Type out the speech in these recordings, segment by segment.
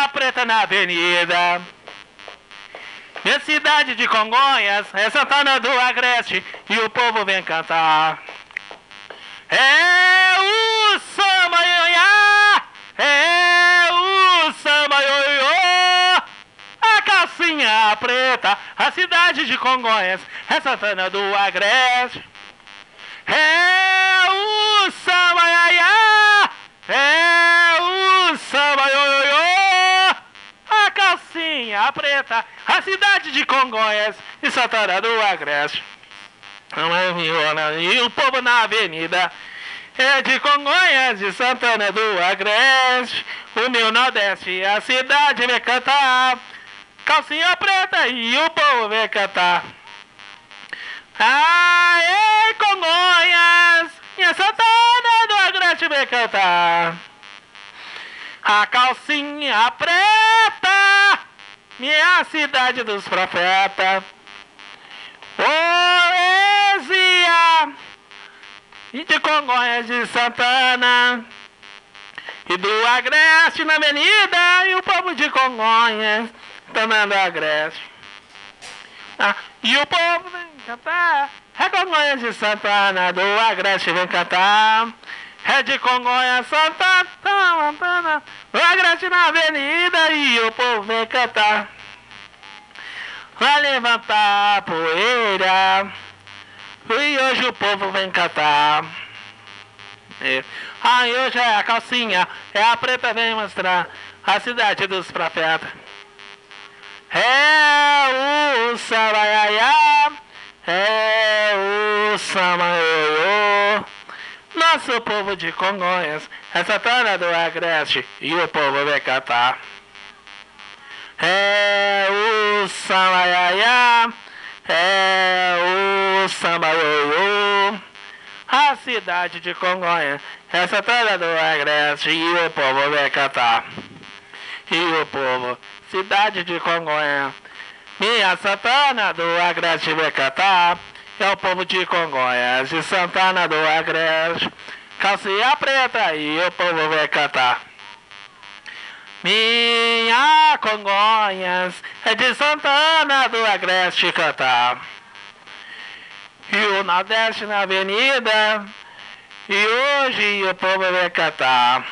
preta na avenida. Minha cidade de Congonhas é Santana do Agreste e o povo vem cantar. É o samba ioiô, é o samba ioiô. A calcinha preta, a cidade de Congonhas é Santana do Agreste. É o samba ioiô, é o samba ioiô. A calcinha preta, a cidade de Congonhas e Santana do Agreste. E o povo na avenida é de Congonhas, de Santana do Agreste. O meu Nordeste, a cidade vem cantar. Calcinha preta e o povo vem cantar. Aê, Congonhas, e a Santana do Agreste vem cantar. A calcinha preta, minha cidade dos profetas. Poesia e de Congonhas, de Santana e do Agreste na avenida. E o povo de Congonhas também do Agreste. E o povo vem cantar. É Congonhas de Santana, do Agreste vem cantar. É de Congonhas, Santana, do Agreste na avenida. E o povo vem cantar. Vai levantar a poeira. E hoje o povo vem cantar. Hoje é a calcinha, é a preta vem mostrar a cidade dos profetas. É o samba iaiá, é o samba ioiô. Nosso povo de Congonhas é Santana do Agreste e o povo vem cantar. É o samba iaiá, é o samba ioiô. A cidade de Congonhas é Santana do Agreste e o povo vem cantar. E o povo, cidade de Congonhas, minha Santana do Agreste vem cantar. É o povo de Congonhas e Santana do Agreste, calcinha preta e o povo vem cantar. Minha Congonhas é de Santana do Agreste cantar. E o Nordeste na avenida, e hoje o povo vem cantar.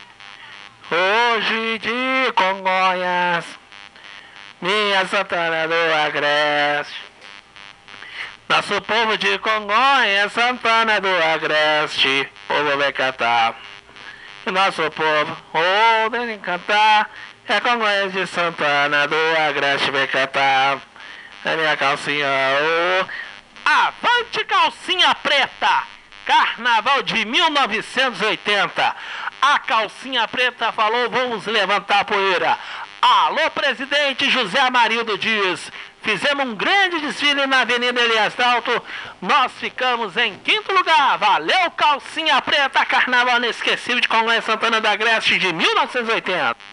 Hoje de Congonhas, minha Santana do Agreste. Nosso povo de Congonhas, Santana do Agreste, o povo vem cantar. E nosso povo, vem cantar, é Congonhas de Santana do Agreste vem cantar. É minha calcinha, avante calcinha preta! Carnaval de 1980. A calcinha preta falou, vamos levantar a poeira. Alô, presidente José Amarildo Dias. Fizemos um grande desfile na Avenida Elias Dalto. Nós ficamos em 5º lugar. Valeu, calcinha preta! Carnaval inesquecível de Congonhas, Santana do Agreste de 1980.